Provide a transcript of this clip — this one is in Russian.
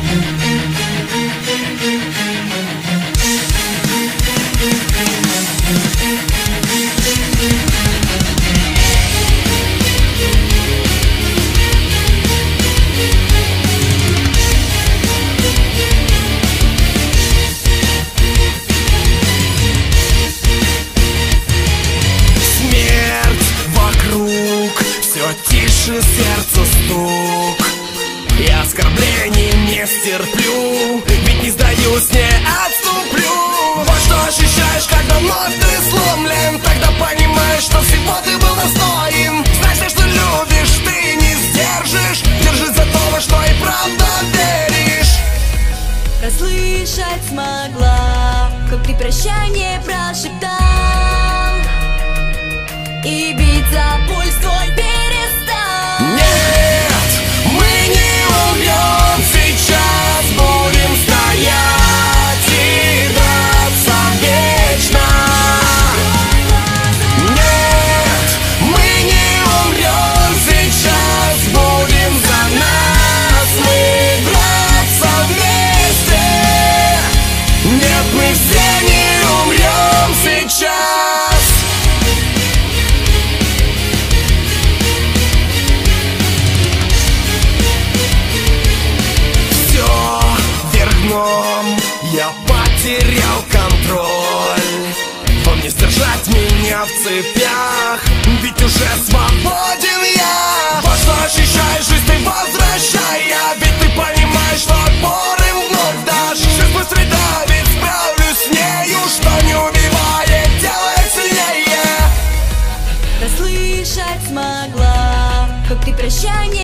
Сердцу стук, я оскорблений не стерплю, ведь не сдаюсь, не отступлю. Вот что ощущаешь, когда вновь ты сломлен, тогда понимаешь, что всего ты был достоин. Знай, что любишь, ты не сдержишь, держись за то, во что и правда веришь. Расслышать смогла, как ты прощание прошептал, и биться пульс твой перестал. Нет, мы не умрем, сейчас будем стоять и драться вечно. Нет, мы не умрем, сейчас будем за нас мы драться вместе. Нет, мы все не умрем сейчас. Я потерял контроль, вам не сдержать меня в цепях.